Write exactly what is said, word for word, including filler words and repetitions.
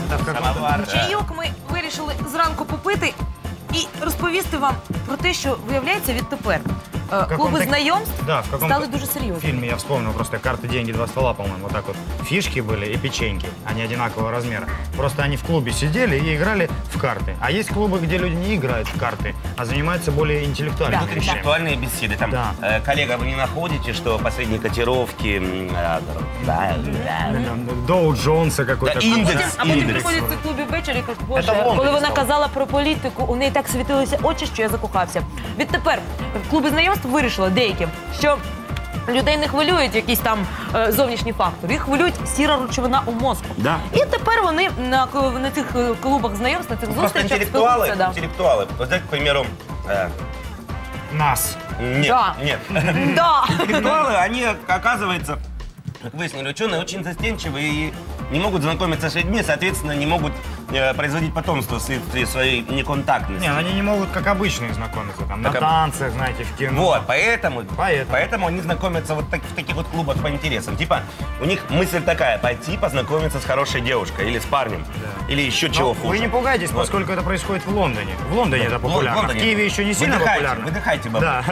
Самовар. Чайок ми вирішили зранку попити і розповісти вам про те, що, виявляється, відтепер е, клуби знайомств Да, в каком-то стали дуже серйозними. фильме я вспомнил просто карты, деньги, два ствола, по-моему, вот так вот. Фишки были и печеньки, они одинакового размера. Просто они в клубе сидели и играли в карты. А есть клубы, где люди не играют в карты, а занимаются более интеллектуальными Да, вещами. Интеллектуальные беседы. Там, Да. э, коллега, вы не находите, что последние котировки... м, э, да, да. Там Доу Джонса какой-то. Да, индекс. Потім, а потім індекс. приходять в цей клубі ввечері і кажуть, Це в боже, Лондоні коли вона стало. казала про політику, у неї так світилися очі, що я закохався. Відтепер клуби знайомств вирішили деякі, що людей не хвилюють якісь там е, зовнішні фактори, їх хвилюють сіра речовина у мозку. Да. І тепер вони на, к- на цих е, клубах знайомств, на цих Просто зустрічах интеллектуалы, спілкуються. Да. интеллектуалы. Вот знаете, к примеру... э, Нас. нет, Да. нет. Да. Интеллектуалы, они, оказывается, как выяснили ученые, очень застенчивые и не могут знакомиться с людьми, соответственно, не могут э, производить потомство вследствие своей неконтактности. Не, они не могут, как обычные, знакомиться. Там, на Так, а- танцах, знаете, в кино. Вот, поэтому, Поэтому. поэтому они знакомятся вот так- в таких вот клубах по интересам. Типа, у них мысль такая, пойти познакомиться с хорошей девушкой или с парнем, Да. или еще Но чего вы хуже. не пугайтесь, Вот. поскольку это происходит в Лондоне. В Лондоне это В популярно. Лондоне. В Киеве еще не сильно Выдыхайте, популярно. выдыхайте, бабушка. Да.